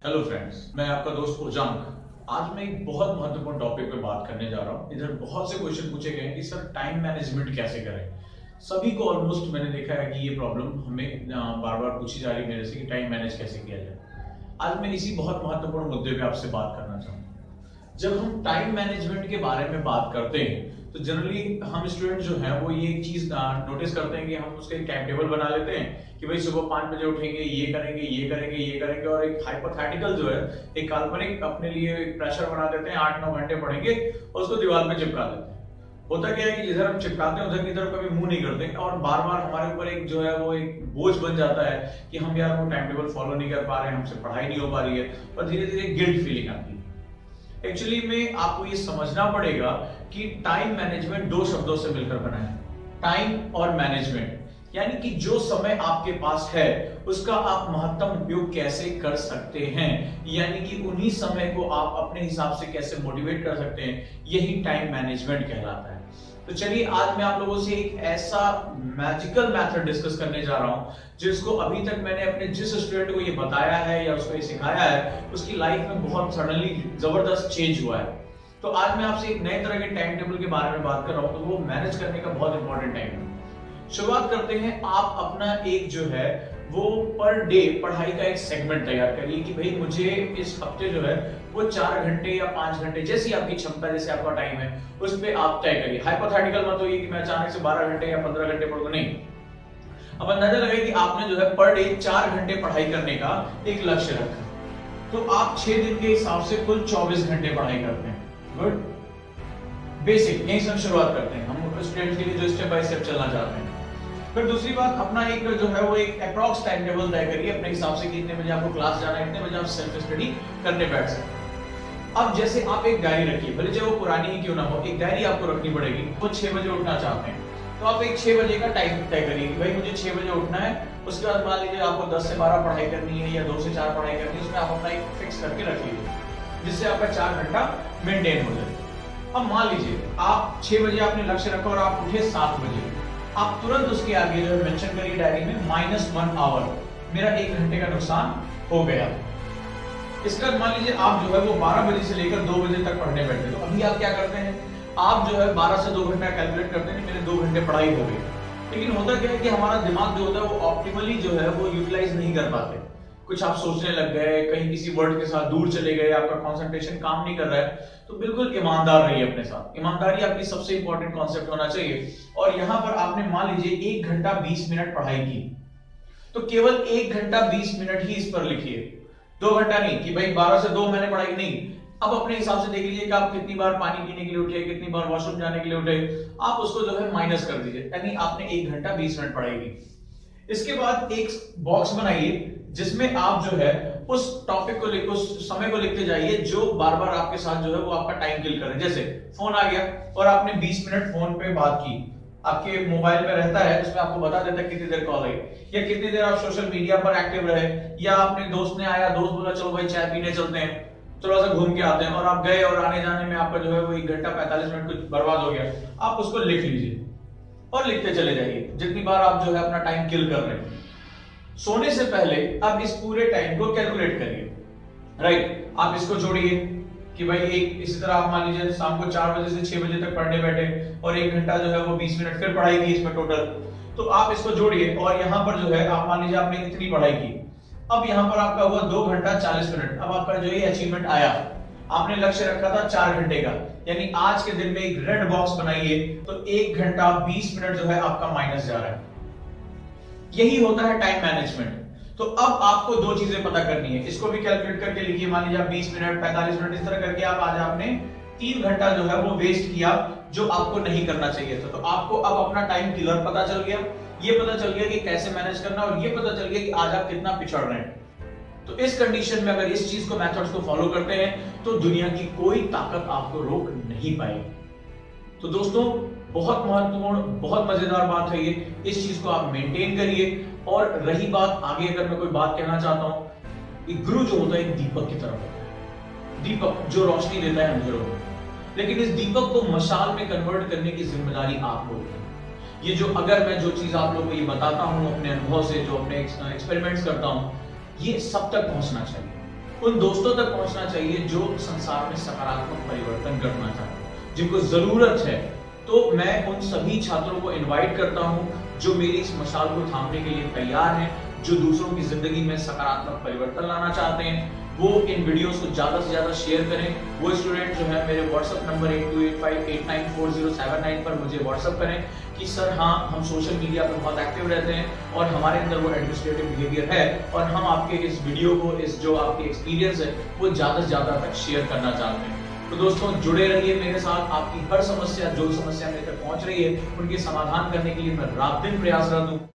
Hello friends, मैं आपका दोस्त उजांक। आज मैं एक बहुत महत्वपूर्ण टॉपिक पे बात करने जा रहा हूँ। इधर बहुत से क्वेश्चन पूछे गए हैं कि सर टाइम मैनेजमेंट कैसे करें। सभी को ऑलमोस्ट मैंने देखा है कि ये प्रॉब्लम हमें बार बार पूछी जा रही है मेरे से कि टाइम मैनेज कैसे किया जाए। आज मैं इसी बहुत महत्वपूर्ण मुद्दे पे आपसे बात करना चाहूँगा। जब हम टाइम मैनेजमेंट के बारे में बात करते हैं तो जनरली हम स्टूडेंट जो है वो ये चीज नोटिस करते हैं कि हम उसका एक टाइम टेबल बना लेते हैं कि भाई सुबह 5 बजे उठेंगे, ये करेंगे, ये करेंगे, ये करेंगे, और एक हाइपोथेटिकल जो है एक काल्पनिक अपने लिए एक प्रेशर बना देते हैं, 8-9 घंटे पढ़ेंगे और उसको दीवार पे चिपका देते हैं। होता क्या है कि जिधर हम चिपकाते हैं उधर की तरफ कभी मुंह नहीं करते और बार बार हमारे ऊपर एक जो है वो एक बोझ बन जाता है कि हम यार वो टाइम टेबल फॉलो नहीं कर पा रहे हैं, हमसे पढ़ाई नहीं हो पा रही है और धीरे धीरे गिल्ट फीलिंग आती है। एक्चुअली में आपको ये समझना पड़ेगा कि टाइम मैनेजमेंट दो शब्दों से मिलकर बना है, टाइम और मैनेजमेंट। यानी कि जो समय आपके पास है उसका आप महत्तम उपयोग कैसे कर सकते हैं, यानी कि उन्हीं समय को आप अपने हिसाब से कैसे मोटिवेट कर सकते हैं, यही टाइम मैनेजमेंट कहलाता है। तो चलिए आज मैं आप लोगों से एक ऐसा मैजिकल मेथड डिस्कस करने जा रहा हूं जिसको अभी तक मैंने अपने जिस स्टूडेंट को ये बताया है या उसको ये सिखाया है उसकी लाइफ में बहुत सडनली जबरदस्त चेंज हुआ है। तो आज मैं आपसे एक नए तरह के टाइम टेबल के बारे में बात कर रहा हूं, तो वो मैनेज करने का बहुत इंपॉर्टेंट टाइम है। शुरुआत करते हैं। आप अपना एक जो है वो पर डे पढ़ाई का एक सेगमेंट तैयार करिए कि भाई मुझे इस हफ्ते जो है वो 4 घंटे या 5 घंटे जैसी आपकी क्षमता, जैसे आपका टाइम है उस पे आप तय करिए। हाइपोथेटिकल मत होइए कि मैं अचानक से 12 घंटे या 15 घंटे पढ़ूंगा, नहीं। अब अंदाजा लगाइए कि आपने जो है पर डे 4 घंटे पढ़ाई करने का एक लक्ष्य रखा, तो आप 6 दिन के हिसाब से कुल 24 घंटे पढ़ाई करते हैं। गुड, बेसिक यहीं से हम शुरुआत करते हैं, हम स्टूडेंट के लिए जो स्टेप बाय स्टेप चलना चाहते हैं। फिर दूसरी बात, अपना एक जो है वो एक अप्रॉक्स टाइम टेबल तय करिए अपने हिसाब से कि इतने बजे आपको क्लास जाना है, इतने बजे आप सेल्फ स्टडी करने बैठ सकते हैं। अब जैसे आप एक डायरी रखिए, भले चाहे वो पुरानी ही क्यों ना हो, एक डायरी आपको रखनी पड़ेगी। वो 6 बजे उठना चाहते हैं तो आप एक 6 बजे का टाइम तय करिए कि भाई मुझे 6 बजे उठना है। उसके बाद मान लीजिए आपको 10 से 12 पढ़ाई करनी है या 2 से 4 पढ़ाई करनी है, उसमें आप अपना एक फिक्स करके रख लीजिए जिससे आपका 4 घंटा मेंटेन हो जाए। अब मान लीजिए आप 6 बजे आपने लक्ष्य रखा और आप उठे 7 बजे, आप तुरंत उसके आगे जो है मेंशन करिए डायरी में -1 आवर, मेरा 1 घंटे का नुकसान हो गया। इसका मान लीजिए आप जो है वो 12 बजे से लेकर 2 बजे तक पढ़ने बैठे, तो अभी आप क्या करते हैं, आप जो है 12 से 2 घंटा कैलकुलेट करते हैं कि मेरे 2 घंटे पढ़ाई हो गई। लेकिन होता क्या है कि हमारा दिमाग जो होता है वो ऑप्टिमली जो है वो यूटिलाइज नहीं कर पाते। कुछ आप सोचने लग गए, कहीं किसी वर्ड के साथ दूर चले गए, आपका कंसंट्रेशन काम नहीं कर रहा है। तो बिल्कुल ईमानदार रहिए अपने साथ। ईमानदारी आपकी सबसे इंपॉर्टेंट कॉन्सेप्ट होना चाहिए। और यहां पर आपने मान लीजिए 1 घंटा 20 मिनट पढ़ाई की, तो केवल 1 घंटा 20 मिनट ही इस पर लिखिए, 2 घंटा नहीं कि भाई 12 से 2 मैंने पढ़ाई नहीं। अब अपने हिसाब से देख लीजिए कि आप कितनी बार पानी पीने के लिए उठे, कितनी बार वॉशरूम जाने के लिए उठे, आप उसको जो है माइनस कर दीजिए, यानी आपने 1 घंटा 20 मिनट पढ़ाई की। इसके बाद एक बॉक्स बनाइए जिसमें आप जो है उस टॉपिक को उस समय को लिखते जाइए जो बार बार आपके साथ जो है वो आपका टाइम किल करे। जैसे फोन आ गया और आपने 20 मिनट फोन पे बात की, आपके मोबाइल में रहता है उसमें आपको बता देता है कितनी देर कॉल आई या कितनी देर आप सोशल मीडिया पर एक्टिव रहे, या आपने दोस्त ने आया, दोस्त बोला चलो भाई चाय पीने चलते हैं, थोड़ा सा घूम के आते हैं, और आप गए और आने जाने में आपका जो है वो 1 घंटा 45 मिनट कुछ बर्बाद हो गया। आप उसको लिख लीजिए और लिखते चले जाइए जितनी बार आप जो है अपना टाइम किल कर रहे हैं। सोने से पहले अब इस पूरे टाइम को कैलकुलेट करिए, राइट। आप इसको जोड़िए कि भाई एक इसी तरह आप मान लीजिए शाम को 4 बजे से 6 बजे तक पढ़ने बैठे और 1 घंटा जो है वो 20 मिनट फिर पढ़ाई की इसमें टोटल, तो आप इसको जोड़िए और यहाँ पर जो है आप मान लीजिए आपने इतनी पढ़ाई की। अब यहाँ पर आपका हुआ 2 घंटा 40 मिनट। अब आपका जो ये अचीवमेंट आया, आपने लक्ष्य रखा था 4 घंटे का, यानी आज के दिन में एक रेड बॉक्स बनाइए, तो 1 घंटा 20 मिनट जो है आपका माइनस जा रहा है। यही होता है टाइम मैनेजमेंट। तो अब आपको 2 चीजें पता करनी है, इसको भी कैलकुलेट करके लिखिए। मान लीजिए आप 20 मिनट 45 मिनट इस तरह करके आप आज आपने 3 घंटा जो है वो वेस्ट किया जो आपको नहीं करना चाहिए था। तो आपको अब अपना टाइम किलर पता चल गया, ये पता चल गया कि कैसे मैनेज करना, और ये पता चल गया कि आज आप कितना पिछड़ रहे हैं। तो इस कंडीशन में अगर इस चीज को, मेथड्स को फॉलो करते हैं तो दुनिया की कोई ताकत आपको रोक नहीं पाएगी। तो दोस्तों बहुत महत्वपूर्ण, बहुत मजेदार बात है ये, इस चीज को आप मेंटेन करिए। और रही बात आगे, अगर मैं कोई बात कहना चाहता हूं, एक गुरु जो होता है एक दीपक की तरह होता है, दीपक जो रोशनी देता है अंधेरों में, लेकिन इस दीपक को मशाल में कन्वर्ट करने की जिम्मेदारी आप लोगों की। ये जो अगर मैं जो चीज आप लोगों को ये बताता हूं अपने अनुभव से, जो अपने एक्सपेरिमेंट्स करता हूं, ये सब तक पहुंचना चाहिए। उन दोस्तों तक पहुंचना चाहिए जो संसार में सकारात्मक परिवर्तन करना चाहते हैं, जिनको जरूरत है। तो मैं उन सभी छात्रों को इनवाइट करता हूं जो मेरी इस मशाल को थामने के लिए तैयार हैं, जो दूसरों की जिंदगी में सकारात्मक परिवर्तन लाना चाहते हैं। वो इन वीडियोस को ज्यादा से ज्यादा शेयर करें। वो स्टूडेंट जो है मेरे व्हाट्सएप नंबर 8285894079 पर मुझे व्हाट्सएप करें कि सर हाँ, हम सोशल मीडिया पर बहुत एक्टिव रहते हैं और हमारे अंदर वो एडमिनिस्ट्रेटिव बिहेवियर है और हम आपके इस वीडियो को, इस जो आपकी एक्सपीरियंस है, वो ज्यादा से ज्यादा तक शेयर करना चाहते हैं। तो दोस्तों जुड़े रहिए मेरे साथ। आपकी हर समस्या, जो समस्या मेरे तक पहुंच रही है, उनके समाधान करने के लिए मैं रात दिन प्रयासरत हूँ।